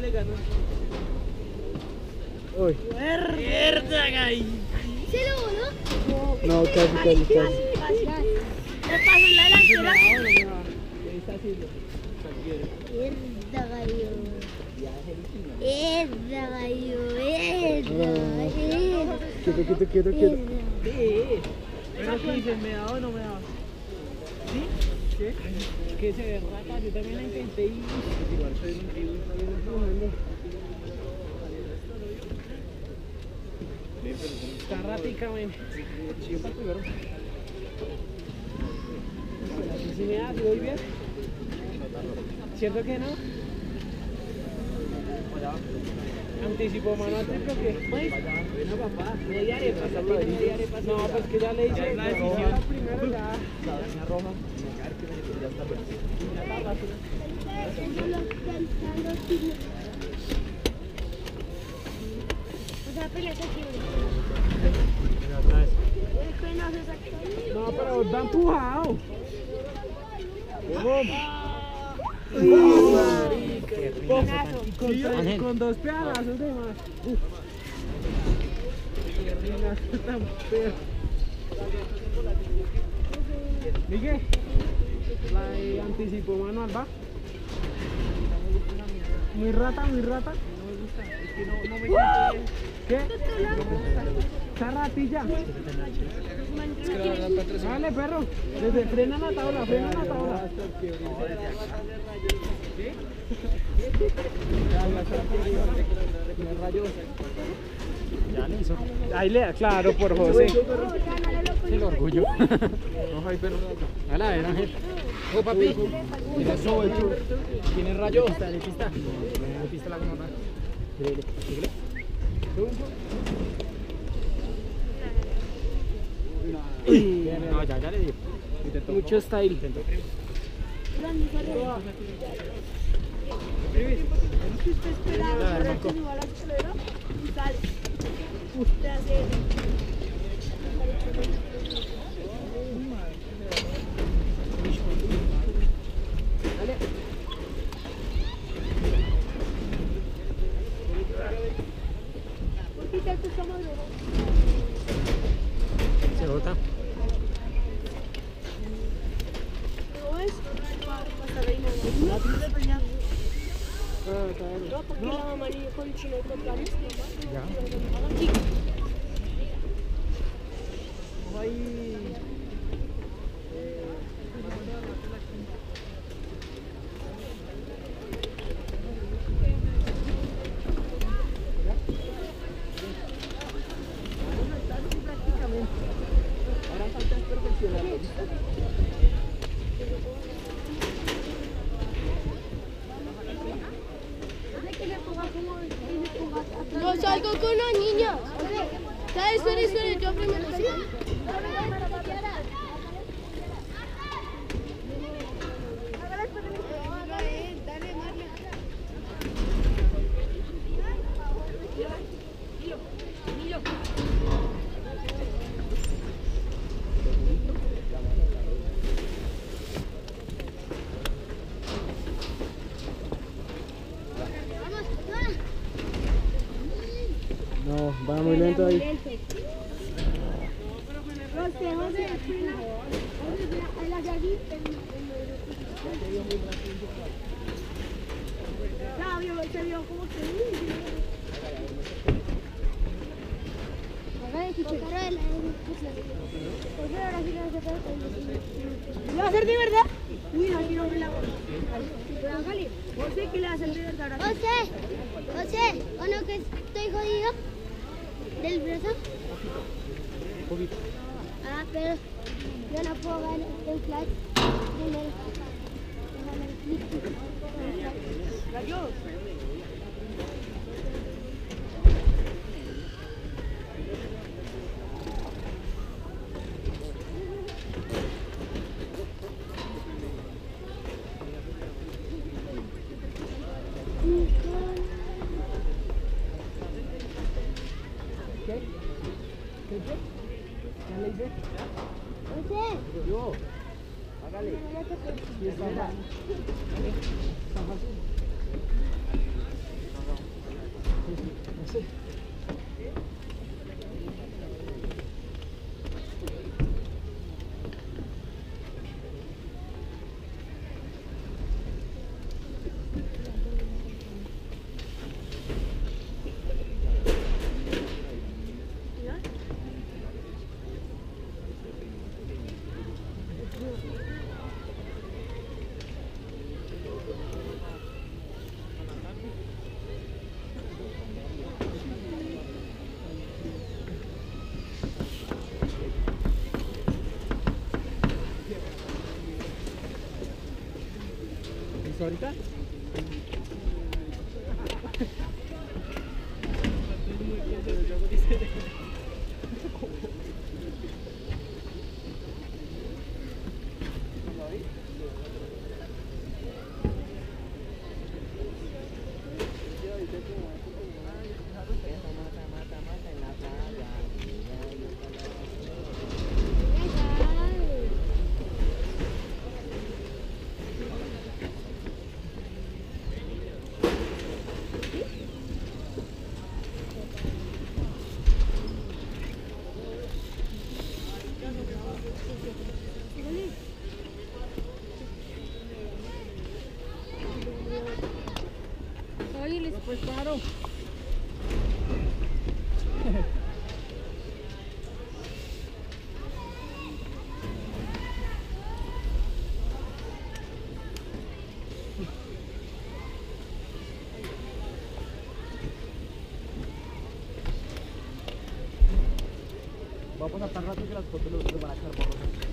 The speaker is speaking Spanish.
le ganó. Uy. ¡Mierda, gay! ¿Se lo voló? No, casi. Le pasó en la delantera. ¿Qué está haciendo? Mierda, gallo. Mierda, gallo. Quieto. Sí. Pero ¿qué dices? ¿Me da o no me da? ¿Sí? ¿Qué? Que se derrapa, yo también la intenté y... Igual soy un tío. Está rápica, men. Yo para primero. Así sí me da, ¿sí voy bien? ¿Cierto que no? Anticipo mano al triple que. Bueno, papá, media arepa, media arepa. No, pues que ya le hice la decisión. Primero ya. La roja. Ya está bien. No, pero da empujado. Con dos pedazos de más. Tan feo. Miguel, la anticipo manual va. Muy rata. No me gusta. Es que no me gusta. ¿Qué? Esa ratilla. Dale, perro. Frena la tabla. Ya le hizo. Ahí le da, claro, por José. El orgullo. No, Javi, pero. A la ver, Ángel. Oh, papi. ¿Tiene rayo? Dale, pista. Pista la gomona. Síguele. No, ya le dio. Mucho style. Usted esperaba que suba la escalera y sale. Usted hace Se bota. ¿No es? Hasta la misma. No, porque la mamá ni con chino y con planes. Ya. Ahora falta perfeccionarlo. No salgo con los niños. Espera, yo primero. No, va muy lento ahí. Se vio como que ¿lo va a hacer de verdad? Mira, aquí no me la voy. José, ¿qué le va a hacer de verdad? José, ¿o no que estoy jodido del brazo? Un poquito. Ah, pero yo no puedo ganar el flash. ¿Ya le hice? José. Yo. Hágale. Y está fácil. Está fácil. ¿Listo ahorita? Oye, les Pues paro. Vamos a pasar rato que las fotos los van a echar borrosas.